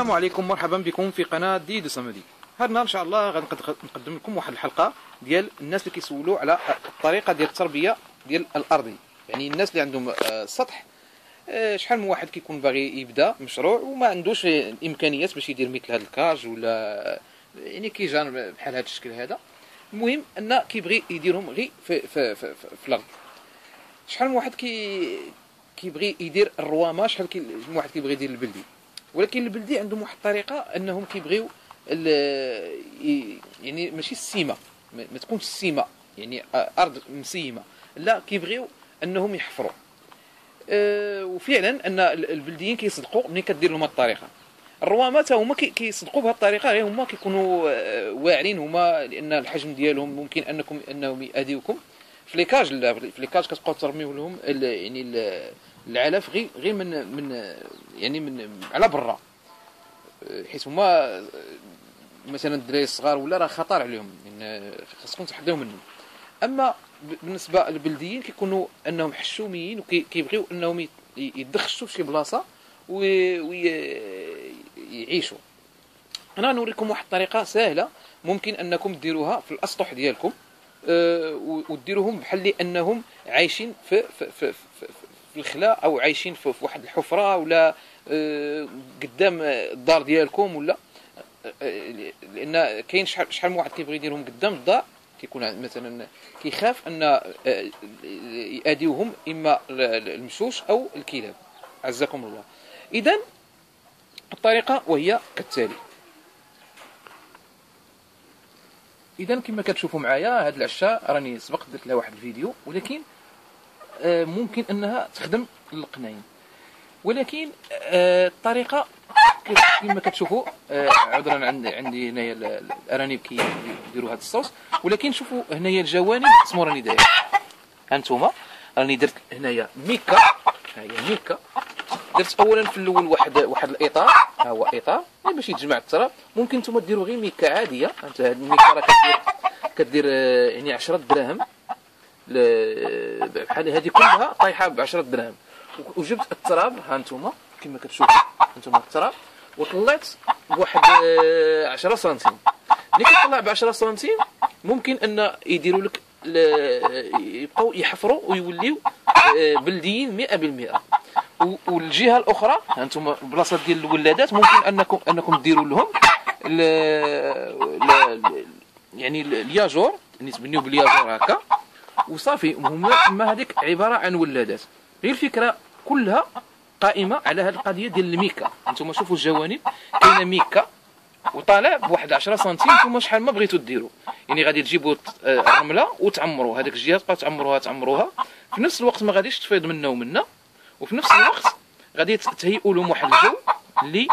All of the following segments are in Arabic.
السلام عليكم، مرحبا بكم في قناه ديدو صمدي. هذا النهار ان شاء الله غنقدم لكم واحد الحلقه ديال الناس اللي كيسولوا على الطريقه ديال التربيه ديال الارضي. يعني الناس اللي عندهم سطح، شحال من واحد كيكون باغي يبدا مشروع وما عندوش الامكانيات باش يدير مثل هذا الكاج ولا يعني كيجان بحال هذا الشكل هذا. المهم ان كيبغي يديرهم غير في الارض. شحال من واحد كيبغي يدير الروامه، شحال من واحد كيبغي يدير البلدي. ولكن البلدي عندهم واحد الطريقه انهم كيبغيو يعني ماشي السيمه، ما تكونش السيمه يعني ارض مسيمه، لا كيبغيو انهم يحفروا. وفعلا ان البلديين كيصدقوا ملي كدير لهم هذه الطريقه. الروامات هما كيصدقوا بهذه الطريقه، غير هما كيكونوا واعرين هما، لان الحجم ديالهم ممكن انهم يأذيوكم في ليكاج. لا في ليكاج كتبقاو ترميو لهم يعني العلف غير من على برا، حيت هما مثلا الدراري الصغار ولا راه خطر عليهم، يعني خاصكم تحذروا منهم. اما بالنسبه للبلديين كيكونوا انهم حشوميين وكيبغيو انهم يدخشوا في شي بلاصه ويعيشوا. انا نوريكم واحد الطريقه سهله ممكن انكم ديروها في الاسطح ديالكم، وديروهم بحال اللي انهم عايشين في الخلا، او عايشين في واحد الحفره، ولا قدام الدار ديالكم، ولا لان كاين شحال من واحد كيبغي يديرهم قدام الدار، كيكون مثلا كيخاف ان يأذيوهم اما المشوش او الكلاب، عزكم الله. اذا الطريقه وهي كالتالي. اذا كما كتشوفوا معايا هاد العشاء راني سبق درت لها واحد الفيديو، ولكن ممكن انها تخدم للقناين. ولكن الطريقه كما كتشوفوا، عذرا عندي هنايا الارانب كيديروا هذا الصوص، ولكن شوفوا هنايا الجوانب اسمو راني داير. هانتوما راني درت هنايا ميكا، ها هي ميكا. درت اولا في الاول واحد الاطار، ها هو اطار باش يتجمع التراب. ممكن نتوما ديروا غير ميكا عاديه. انت هاد الميكا راه كدير يعني 10 دراهم، بحال هذه كلها طايحه ب 10 دراهم. وجبت التراب، ها انتم كما كتشوفوا انتم التراب، وطلعت بواحد 10 سنتيم. ملي كيطلع ب 10 سنتيم ممكن ان يديروا لك يبقاو يحفروا ويوليو بلديين 100%. والجهه الاخرى ها انتم بلاصه ديال الولادات ممكن انكم ديروا لهم يعني الياجور، يعني تبنيو بالياجور هكا وصافي. هما هذيك عباره عن ولادات. غير الفكره كلها قائمه على هذه القضيه ديال الميكا. انتم شوفوا الجوانب كاينه ميكا وطالع بواحد 10 سنتيم. نتوما شحال ما بغيتو ديروا، يعني غادي تجيبوا الرمله وتعمروا هذيك الجهه، تبقاو تعمروها في نفس الوقت، ما غاديش تفيض منا ومنا، وفي نفس الوقت غادي تهيئوا لهم واحد الجو اللي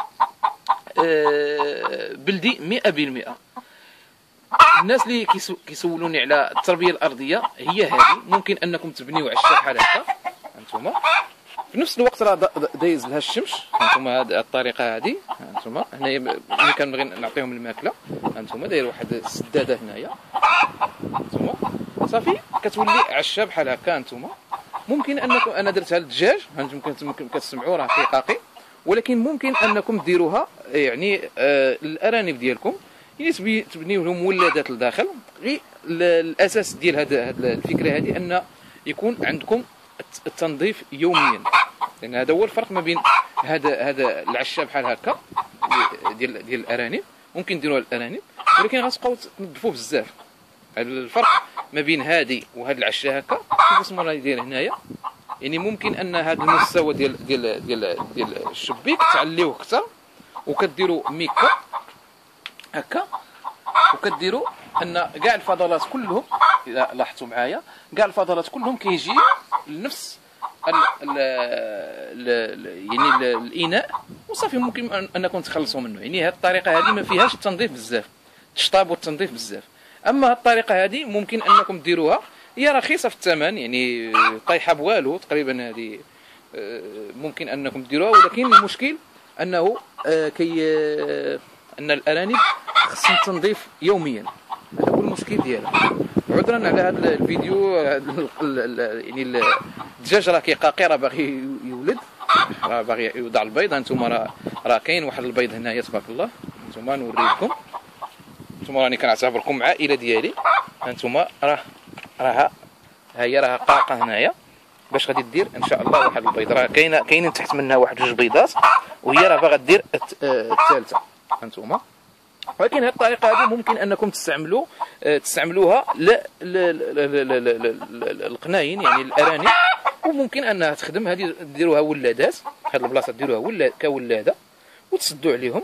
بلدي 100%. الناس اللي كيسولوني على التربيه الارضيه هي هذه. ممكن انكم تبنيو عشه بحال هكا هانتوما، في نفس الوقت راه دايز لها الشمس. هانتوما هذه الطريقه هذه، هانتوما هنايا ملي كنبغي نعطيهم الماكله، هانتوما داير واحد السداده هنايا، هانتوما صافي كتولي عشه بحال هكا. هانتوما ممكن انكم، انا درتها للدجاج، هانتوما كتسمعوا راه حقيقي، ولكن ممكن انكم ديروها يعني الارانب ديالكم، يعني تبنيو لهم ولادات لداخل. غير الاساس ديال هذا الفكره هذه ان يكون عندكم التنظيف يوميا، لان هذا هو الفرق ما بين هذا العشاء بحال هكا ديال الارانب. ممكن ديروها للارانب، ولكن غتبقاو تنظفوا بزاف. الفرق ما بين هذه وهذا العشاء هكا كيف اسمو راه داير هنايا، يعني ممكن ان هذا المستوى ديال الشبيك تعليوه اكثر، وكديروا ميكا هكا، وكديروا ان كاع الفضلات كلهم، اذا لاحظتوا معايا كاع الفضلات كلهم كيجي لنفس يعني الاناء، وصافي ممكن انكم تخلصوا منه. يعني هذه الطريقه هذه ما فيهاش التنظيف بزاف، التشطاب والتنظيف بزاف. اما هذه الطريقه هذه ممكن انكم ديروها، هي رخيصه في الثمن، يعني طايحه بوالو تقريبا. هذه ممكن انكم ديروها، ولكن المشكل انه ان الارانب خصهم تنظيف يوميا. هذا هو المشكل ديالها. عذرا على هذا الفيديو، يعني الدجاج راه كيقاقي، راه باغي يولد. راه باغي يوضع البيض. هانتوما راه كاين واحد البيض هنايا تبارك الله. هانتوما نوري لكم، هانتوما راني كنعتبركم عائله ديالي. هانتوما راه هي راه قاقه هنايا باش غادي دير ان شاء الله واحد البيض. راه كاينين تحت منها واحد جوج بيضات، وهي راه باغا دير الثالثه. هانتوما ولكن هذه الطريقه هذه ممكن انكم تستعملوها للقناين يعني الارانب، وممكن انها تخدم. هذه ديروها ولادات، هذه البلاصه ديروها كولاده وتسدوا عليهم،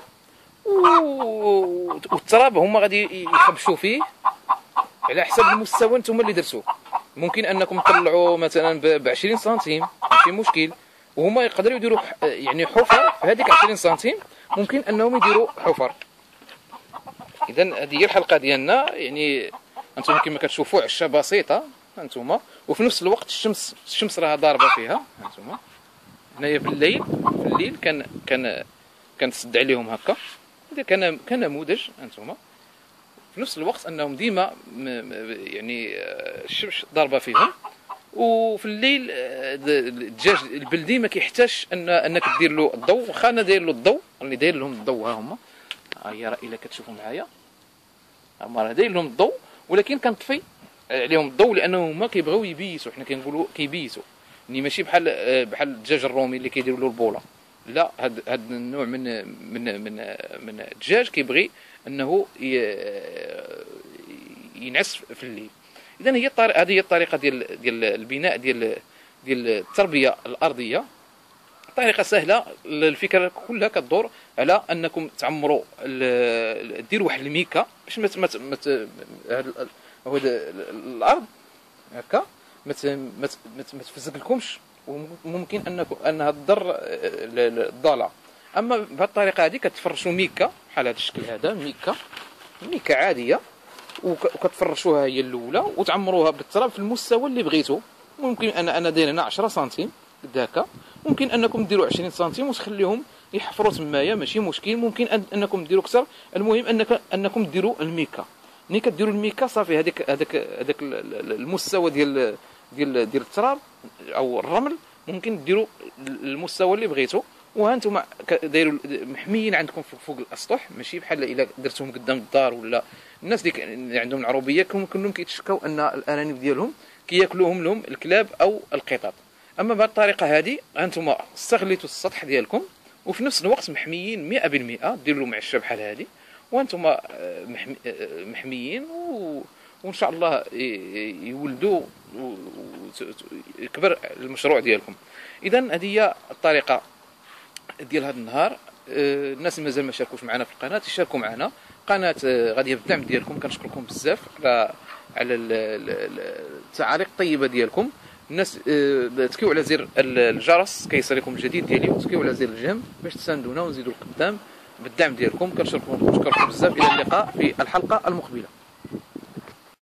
والتراب هما غادي يخبشوا فيه على حسب المستوى نتوما اللي درتوه. ممكن انكم تطلعوا مثلا ب 20 سنتيم ماشي مشكل، وهما يقدروا يديروا يعني حفر في هذيك 20 سنتيم، ممكن انهم يديروا حفر. اذا هذه هي الحلقه ديالنا. يعني انتم كما كتشوفوا عشه بسيطه هانتوما، وفي نفس الوقت الشمس راها ضاربه فيها. هانتوما هنايا في الليل كنسد عليهم هكا. هذا كنموذج هانتوما. في نفس الوقت انهم ديما يعني الشمس ضاربه فيهم، وفي الليل الدجاج البلدي ما كيحتاجش انك دير له الضوء. واخا انا داير له الضوء، راني داير لهم الضوء. ها هما، ها هي راه الا كتشوفوا معايا، هما راه داير لهم الضوء، ولكن كنطفي عليهم الضوء لانه هما كيبغيو يبيسوا. حنا كنقولوا كيبيسوا، يعني ماشي بحال الدجاج الرومي اللي كيديروا له البوله. لا، هذا النوع من الدجاج كيبغي انه ينعس في الليل. اذا هذه هي الطريقه ديال البناء ديال التربيه الارضيه. طريقه سهله. الفكره كلها كتدور على انكم تعمروا ديروا واحد الميكا باش هذا الارض هكا ما تفزقلكمش، وممكن انها تضر الضاله. اما بهذه الطريقه هذه كتفرشوا ميكا بحال هذا الشكل هذا، ميكا عاديه، وكتفرشوها هي الاولى وتعمروها بالتراب في المستوى اللي بغيتو. ممكن انا داير هنا 10 سنتيم قد هكا، ممكن انكم ديروا 20 سنتيم وتخليهم يحفروا تمايا ماشي مشكل. ممكن انكم ديروا اكثر، المهم انكم ديروا الميكا. ملي كديروا الميكا صافي هذاك المستوى ديال التراب او الرمل ممكن ديروا المستوى اللي بغيتو. وهانتم دايروا محميين عندكم فوق الاسطح، ماشي بحال الا درتهم قدام الدار. ولا الناس اللي عندهم العروبيه كلهم كيتشكاو ان الارانب ديالهم كياكلوهم لهم الكلاب او القطط. اما بهذه الطريقه هذه هانتم استغليتوا السطح ديالكم، وفي نفس الوقت محميين 100%. ديروا لهم عشه بحال هذه وانتم محميين، وان شاء الله يولدوا ويكبر المشروع ديالكم. اذا هذه هي الطريقه ديال هذا النهار. الناس اللي مازال ما شاركوش معنا في القناه يشاركوا معنا. قناه غاديه بالدعم ديالكم، كنشكركم بزاف على التعاليق الطيبه ديالكم. الناس تكيو على زر الجرس كيصلكم الجديد ديالي، وتكيو على زر الجيم باش تساندونا ونزيدوا القدام بالدعم ديالكم. كنشكركم بزاف. الى اللقاء في الحلقه المقبله.